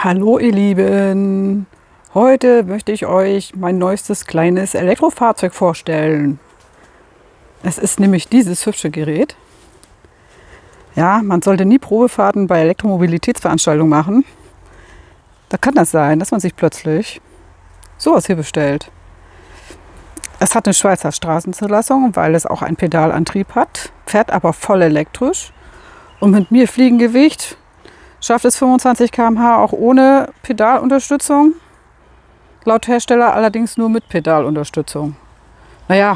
Hallo ihr Lieben, heute möchte ich euch mein neuestes kleines Elektrofahrzeug vorstellen. Es ist nämlich dieses hübsche Gerät. Ja, man sollte nie Probefahrten bei Elektromobilitätsveranstaltungen machen. Da kann das sein, dass man sich plötzlich sowas hier bestellt. Es hat eine Schweizer Straßenzulassung, weil es auch einen Pedalantrieb hat, fährt aber voll elektrisch und mit mir Fliegengewicht schafft es 25 km/h auch ohne Pedalunterstützung. Laut Hersteller allerdings nur mit Pedalunterstützung. Naja,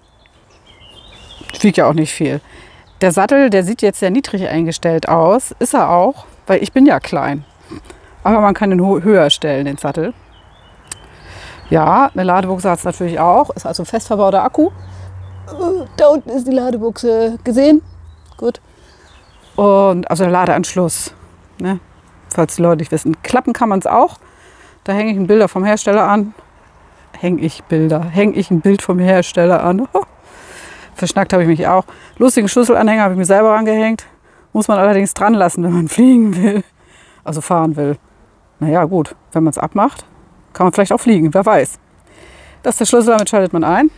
wiegt ja auch nicht viel. Der Sattel, der sieht jetzt sehr niedrig eingestellt aus. Ist er auch, weil ich bin ja klein. Aber man kann ihn höher stellen, den Sattel. Ja, eine Ladebuchse hat es natürlich auch. Ist also fest verbauter Akku. Da unten ist die Ladebuchse. Gesehen? Gut. Und also der Ladeanschluss. Ne? Falls die Leute nicht wissen. Klappen kann man es auch. Da hänge ich ein Bilder vom Hersteller an. Hänge ich ein Bild vom Hersteller an. Verschnackt habe ich mich auch. Lustigen Schlüsselanhänger habe ich mir selber angehängt. Muss man allerdings dran lassen, wenn man fliegen will. Also fahren will. Naja gut, wenn man es abmacht, kann man vielleicht auch fliegen. Wer weiß. Das ist der Schlüssel, damit schaltet man ein.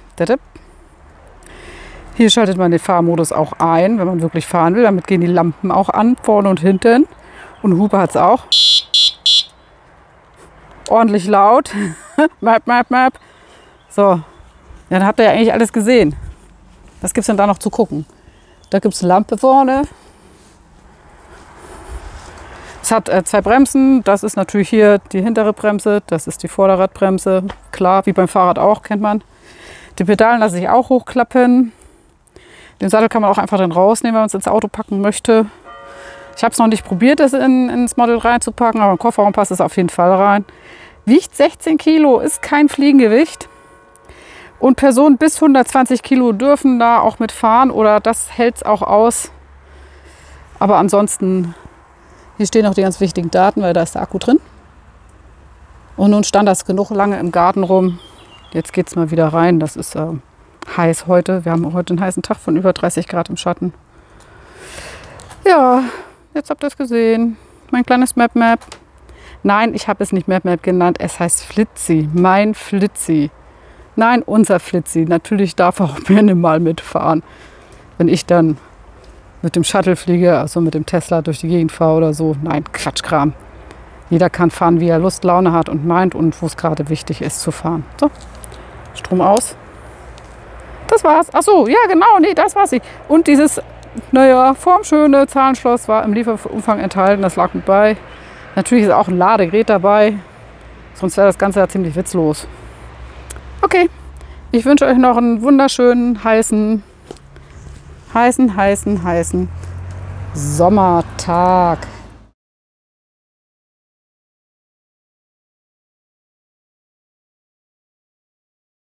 Hier schaltet man den Fahrmodus auch ein, wenn man wirklich fahren will. Damit gehen die Lampen auch an, vorne und hinten. Und Hupe hat es auch. Ordentlich laut. Map. So, ja, dann habt ihr ja eigentlich alles gesehen. Was gibt es denn da noch zu gucken? Da gibt es eine Lampe vorne. Es hat zwei Bremsen. Das ist natürlich hier die hintere Bremse. Das ist die Vorderradbremse. Klar, wie beim Fahrrad auch, kennt man. Die Pedalen lassen sich auch hochklappen. Den Sattel kann man auch einfach dann rausnehmen, wenn man es ins Auto packen möchte. Ich habe es noch nicht probiert, das ins Model reinzupacken, aber im Kofferraum passt es auf jeden Fall rein. Wiegt 16 Kilo, ist kein Fliegengewicht. Und Personen bis 120 Kilo dürfen da auch mitfahren oder das hält es auch aus. Aber ansonsten, hier stehen noch die ganz wichtigen Daten, weil da ist der Akku drin. Und nun stand das genug lange im Garten rum. Jetzt geht es mal wieder rein. Das ist heiß heute. Wir haben heute einen heißen Tag von über 30 Grad im Schatten. Ja, jetzt habt ihr es gesehen. Mein kleines Map. Nein, ich habe es nicht Map genannt. Es heißt Flitzi. Mein Flitzi. Nein, unser Flitzi. Natürlich darf er auch gerne mal mitfahren. Wenn ich dann mit dem Shuttle fliege, also mit dem Tesla durch die Gegend fahre oder so. Nein, Quatschkram. Jeder kann fahren, wie er Lust, Laune hat und meint und wo es gerade wichtig ist zu fahren. So, Strom aus. Das war's. Ach so, ja genau, nee, das war's. Und dieses, naja, formschöne Zahlenschloss war im Lieferumfang enthalten. Das lag mit bei. Natürlich ist auch ein Ladegerät dabei. Sonst wäre das Ganze ja ziemlich witzlos. Okay, ich wünsche euch noch einen wunderschönen, heißen Sommertag.